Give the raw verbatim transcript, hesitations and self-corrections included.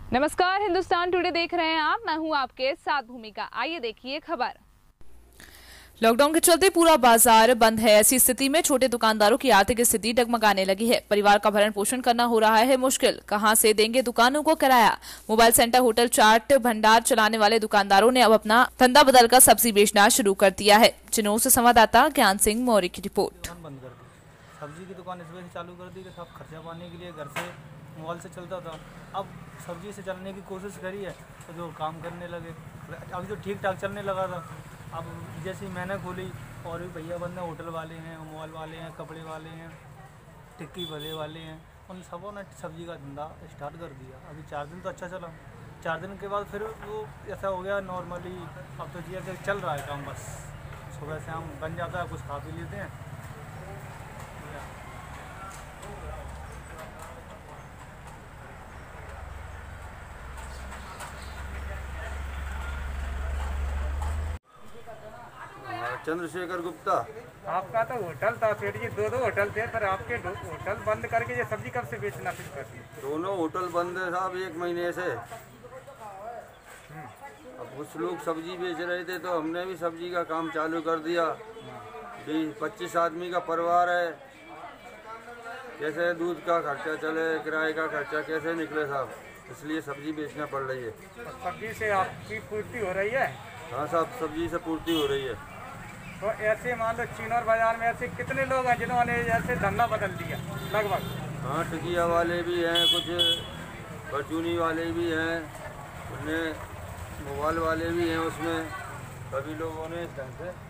नमस्कार, हिंदुस्तान टुडे देख रहे हैं आप। मैं हूं आपके साथ भूमिका। आइए देखिए खबर। लॉकडाउन के चलते पूरा बाजार बंद है। ऐसी स्थिति में छोटे दुकानदारों की आर्थिक स्थिति डगमगाने लगी है। परिवार का भरण पोषण करना हो रहा है मुश्किल। कहां से देंगे दुकानों को किराया? मोबाइल सेंटर, होटल, चाट भंडार चलाने वाले दुकानदारों ने अब अपना धंधा बदलकर सब्जी बेचना शुरू कर दिया है। चिनोर से संवाददाता ज्ञान सिंह मौर्य की रिपोर्ट। बंद कर दी सब्जी की दुकान इस वजह से चालू कर दी कि सब खर्चा पाने के लिए घर से मोबाइल से चलता था। अब सब्जी से चलने की कोशिश करी है तो जो काम करने लगे। अभी तो ठीक ठाक चलने लगा था। अब जैसे मैंने खोली और भी भैया बंदे होटल वाले हैं, मोबाइल वाले हैं, कपड़े वाले हैं, टिक्की भरे वाले हैं, उन सबों ने सब्जी का धंधा स्टार्ट कर दिया। अभी चार दिन तो अच्छा चला। चार दिन के बाद फिर वो ऐसा हो गया नॉर्मली। अब तो जी चल रहा है काम। बस सुबह से हम बन जाता है, कुछ खा पी लेते हैं। चंद्रशेखर गुप्ता। आपका तो होटल था सेठ जी, दो दो होटल थे, पर आपके होटल बंद करके ये सब्जी कब से बेचना शुरू कर दी? दोनों होटल बंद है साहब एक महीने से। अब कुछ लोग सब्जी बेच रहे थे तो हमने भी सब्जी का काम चालू कर दिया। बीस पच्चीस आदमी का परिवार है, कैसे दूध का खर्चा चले, किराए का खर्चा कैसे निकले साहब, इसलिए सब्जी बेचना पड़ रही है। सब्जी से आपकी पूर्ति हो रही है? हाँ साहब, सब्जी से पूर्ति हो रही है। तो ऐसे मान लो चिनौर बाजार में ऐसे कितने लोग हैं जिन्होंने ऐसे धंधा बदल दिया लगभग? हाँ, टिकिया वाले भी हैं, कुछ परचूनी वाले भी हैं, उन्हें मोबाइल वाले भी हैं। उसमें सभी लोगों ने इस ढंग से